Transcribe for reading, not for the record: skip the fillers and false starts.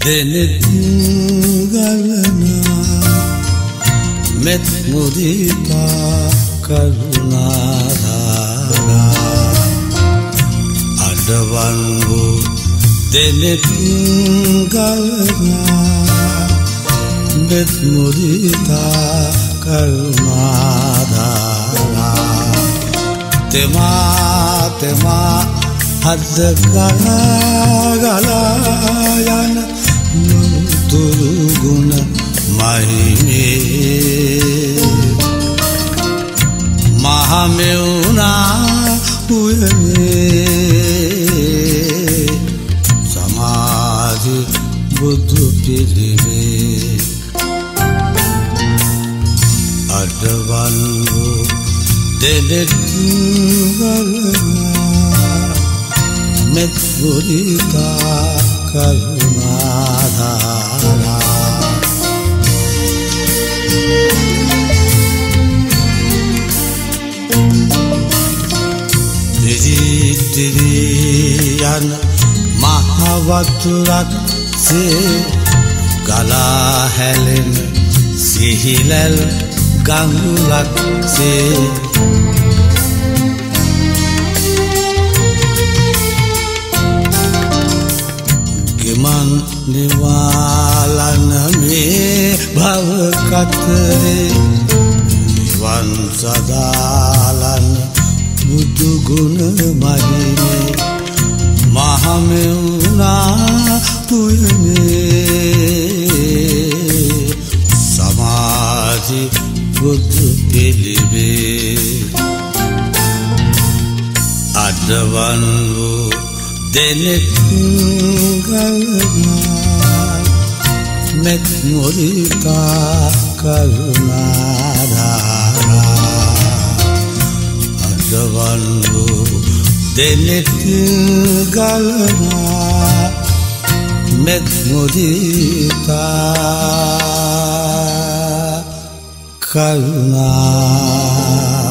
දෙනෙත් ගලනා මෙත් මුදිතා කරුණාධාරා අඩවන් වූ දෙනෙත් ගලනා මෙත් මුදිතා කරුණාධාරා තෙමා තෙමා හද ගලා යන නුතුරු ගුණ මහිමේ මහමෙවුනා උයනේ සමාධි බුදු පිළිවේ අඩවන් වූ දෙනෙත් ගලනා මෙත් මුදිතා කරුණාධාරා දිදී යන මහ වතුරක් සේ ගලා හැලෙන සිහිලල් ගඟුලක් සේ ගමන් නිවාලන මේ භව කතරේ නිවන් සදාලන බුදු ගුණ මහිමේ මහමෙවුනා පුයනේ සමාධි බුදු පිළිවේ අඩවන් වූ දෙනෙත් ගලනා මෙත් මුදිතා කරුණාධාරා අඩවන් වූ දෙනෙත් ගලනා මෙත් මුදිතා කරුණා